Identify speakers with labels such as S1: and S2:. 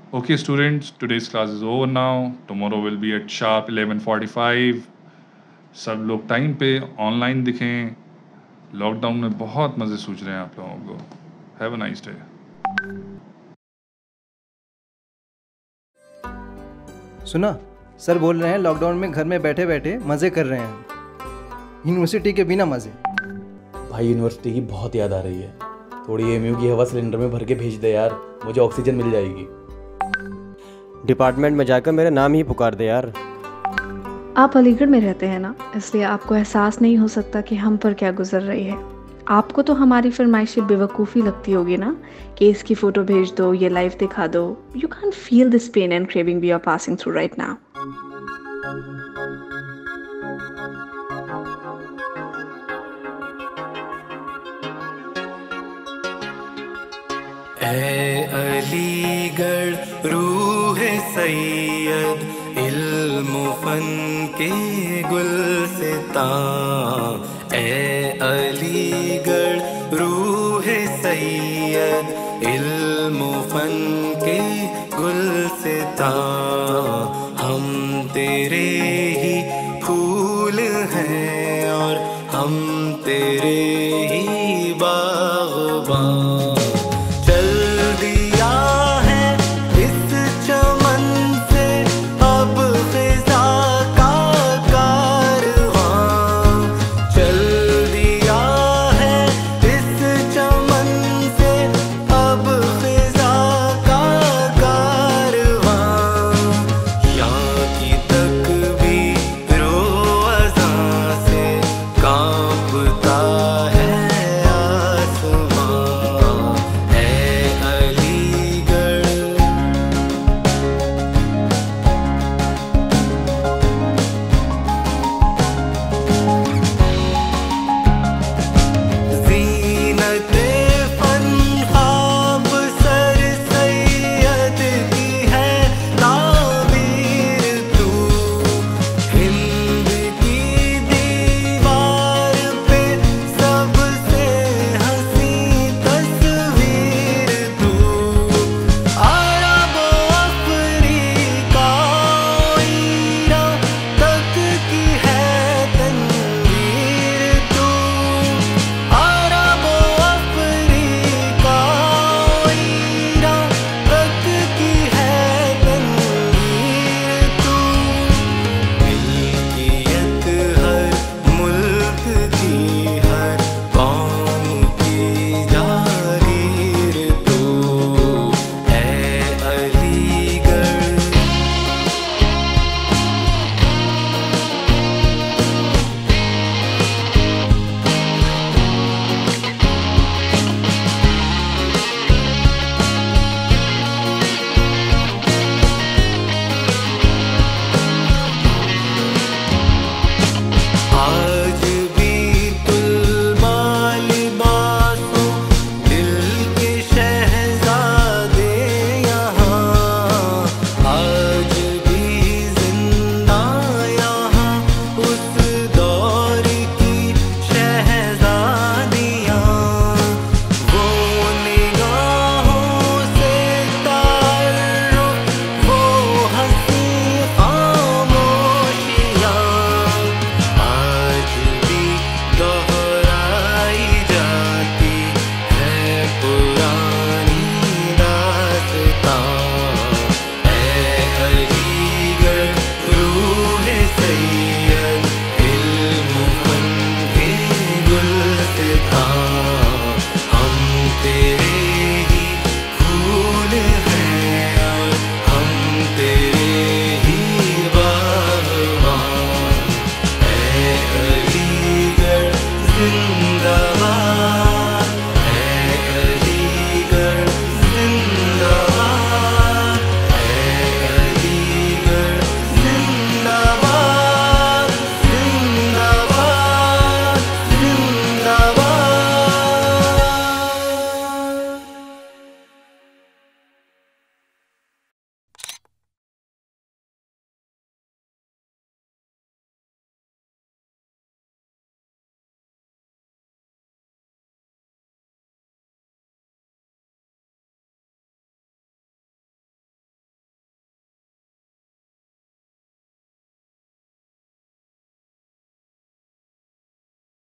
S1: Okay, students, today's class is over now. Tomorrow will be at sharp 11:45. सब लोग time पे online दिखें. Lockdown में बहुत मज़े सूझ रहे हैं आप लोगों को. Have a nice day.
S2: सुना, सर बोल रहे हैं लॉकडाउन में घर में बैठे बैठे मज़े कर रहे हैं. यूनिवर्सिटी के बिना मज़े.
S3: भाई यूनिवर्सिटी की बहुत याद आ रही है. थोड़ी एमयू की हवा सिलेंडर में भर के भेज दे यार, मुझे ऑक्सीजन मिल जाएगी.
S4: डिपार्टमेंट में जाकर मेरा नाम ही पुकार दे यार.
S5: आप अलीगढ़ में रहते हैं ना, इसलिए आपको एहसास नहीं हो सकता कि हम पर क्या गुजर रही है. आपको तो हमारी फरमाइशें बेवकूफ़ी लगती होगी ना, कि इसकी फ़ोटो भेज दो, ये लाइव दिखा दो. You can feel this pain and craving we are passing through right now.
S6: ऐ अलीगढ़ रूह सैयद, इल्म फन के गुलसितां. ऐ अलीगढ़ रूह सैयद, इल्म फन के गुलसितां. हम तेरे ही फूल हैं और हम तेरे ही बाग़बां.